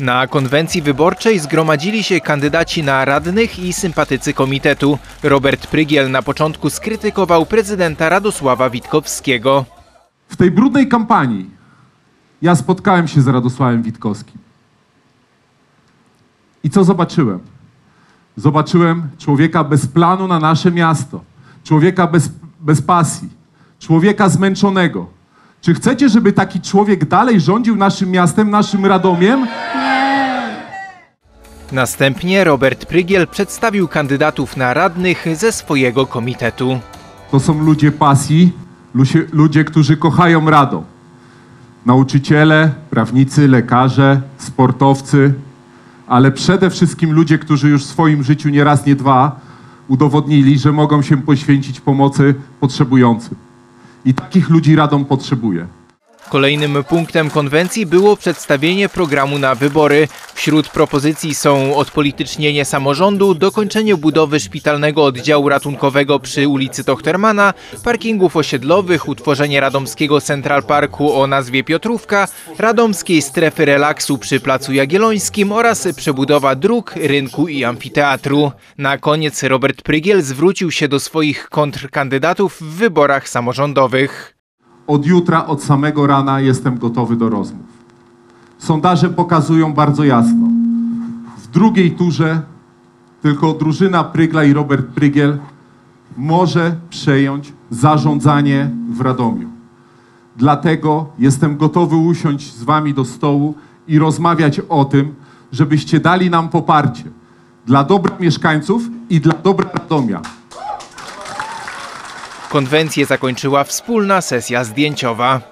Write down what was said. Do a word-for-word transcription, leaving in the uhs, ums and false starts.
Na konwencji wyborczej zgromadzili się kandydaci na radnych i sympatycy komitetu. Robert Prygiel na początku skrytykował prezydenta Radosława Witkowskiego. W tej brudnej kampanii ja spotkałem się z Radosławem Witkowskim. I co zobaczyłem? Zobaczyłem człowieka bez planu na nasze miasto. Człowieka bez, bez pasji. Człowieka zmęczonego. Czy chcecie, żeby taki człowiek dalej rządził naszym miastem, naszym Radomiem? Następnie Robert Prygiel przedstawił kandydatów na radnych ze swojego komitetu. To są ludzie pasji, ludzie, ludzie, którzy kochają Radom. Nauczyciele, prawnicy, lekarze, sportowcy, ale przede wszystkim ludzie, którzy już w swoim życiu nie raz, nie dwa udowodnili, że mogą się poświęcić pomocy potrzebującym. I takich ludzi Radom potrzebuje. Kolejnym punktem konwencji było przedstawienie programu na wybory. Wśród propozycji są odpolitycznienie samorządu, dokończenie budowy szpitalnego oddziału ratunkowego przy ulicy Tochtermana, parkingów osiedlowych, utworzenie radomskiego Central Parku o nazwie Piotrówka, radomskiej strefy relaksu przy Placu Jagiellońskim oraz przebudowa dróg, rynku i amfiteatru. Na koniec Robert Prygiel zwrócił się do swoich kontrkandydatów w wyborach samorządowych. Od jutra, od samego rana jestem gotowy do rozmów. Sondaże pokazują bardzo jasno. W drugiej turze tylko drużyna Prygla i Robert Prygiel może przejąć zarządzanie w Radomiu. Dlatego jestem gotowy usiąść z wami do stołu i rozmawiać o tym, żebyście dali nam poparcie dla dobra mieszkańców i dla dobra Radomia. Konwencję zakończyła wspólna sesja zdjęciowa.